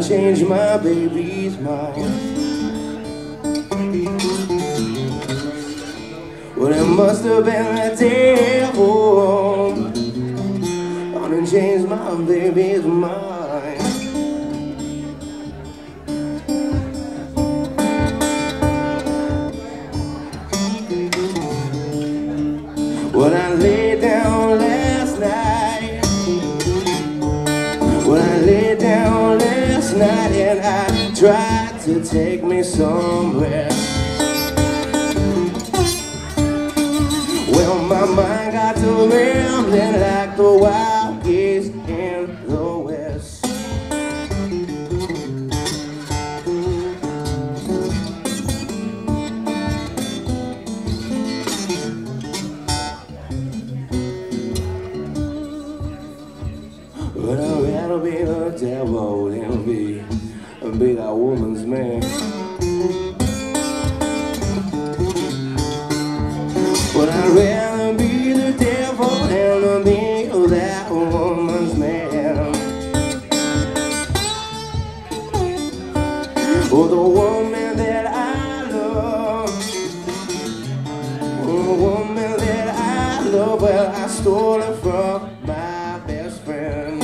change my baby's mind. Well, it must have been the devil gonna change my baby's mind. When I lay down last night, when I lay down last night and I tried to take me somewhere, well, my mind got to rambling like the wild geese in the west. But I'd rather be the devil than be that woman's man. But I'd rather be the devil than be that woman's man. Oh, the woman that I love, oh, the woman that I love, well, I stole her from my best friend.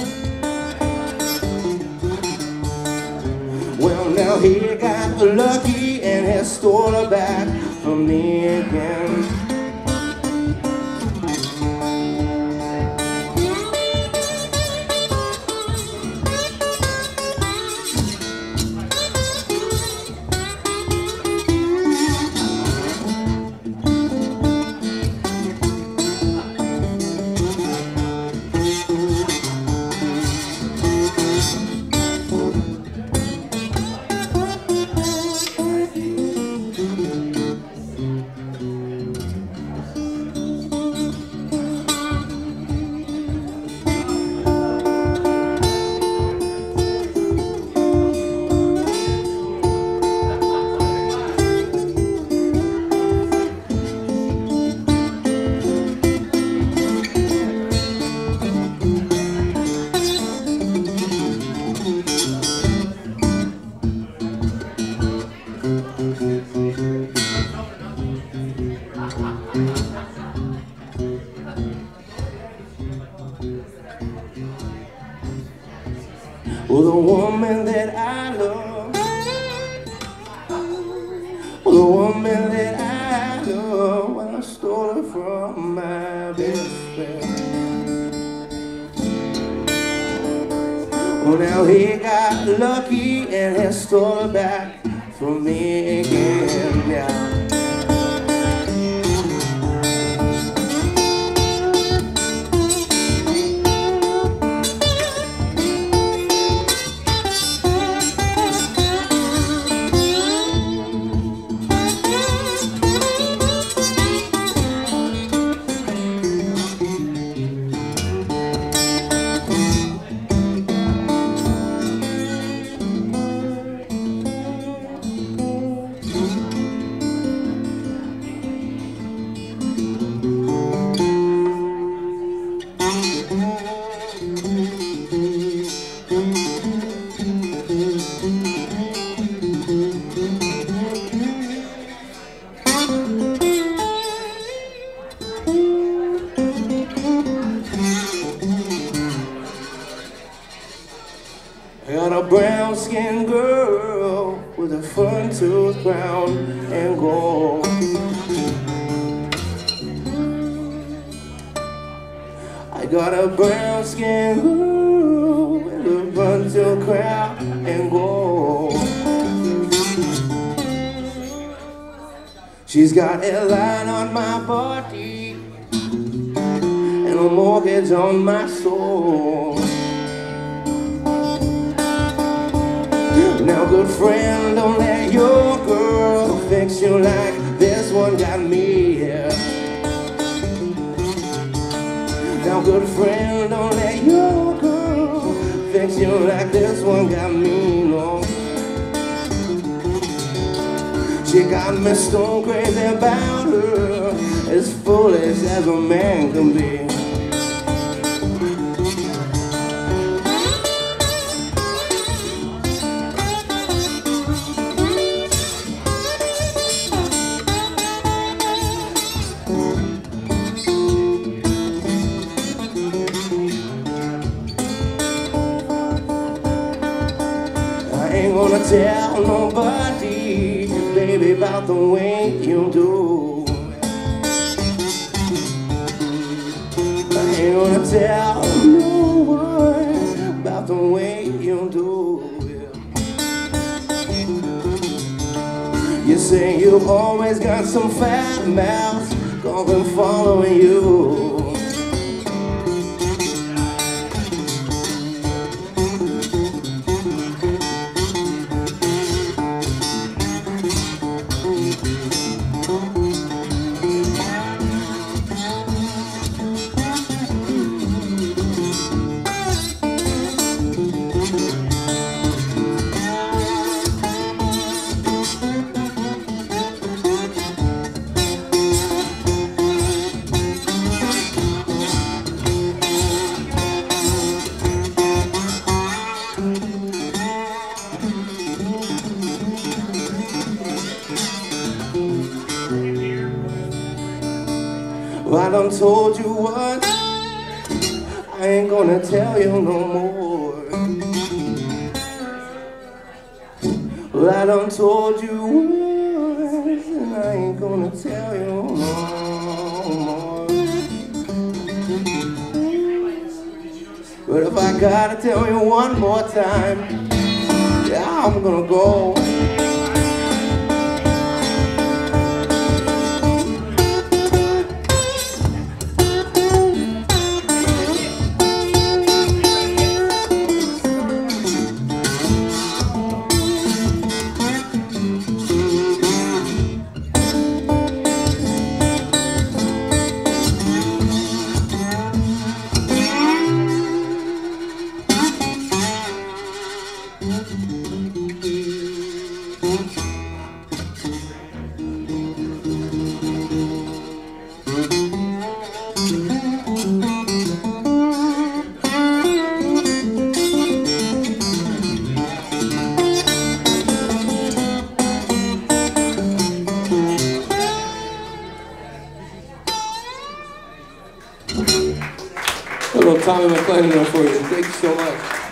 Well, now he got lucky and he stole her back from me again. Well, the woman that I love, well, the woman that I love, well, I stole her from my best friend. Well, now he got lucky and he stole her back from me again now. I got a brown-skinned girl with a front-tooth crown and gold. I got a brown-skinned girl with a front-tooth crown and gold. She's got a line on my body and a mortgage on my soul. Now, good friend, don't let your girl fix you like this one got me here. Now, good friend, don't let your girl fix you like this one got me, no. She got me stone crazy about her, as foolish as a man can be. ain't gonna tell nobody, baby, about the way you do. I ain't gonna tell no one about the way you do. You say you've always got some fat mouth, I've been following you. I done told you once, I ain't gonna tell you no more. Well, I done told you once, and I ain't gonna tell you no more. But if I gotta tell you one more time, yeah, I'm gonna go. A little Tommy McLean there for you. Thank you so much.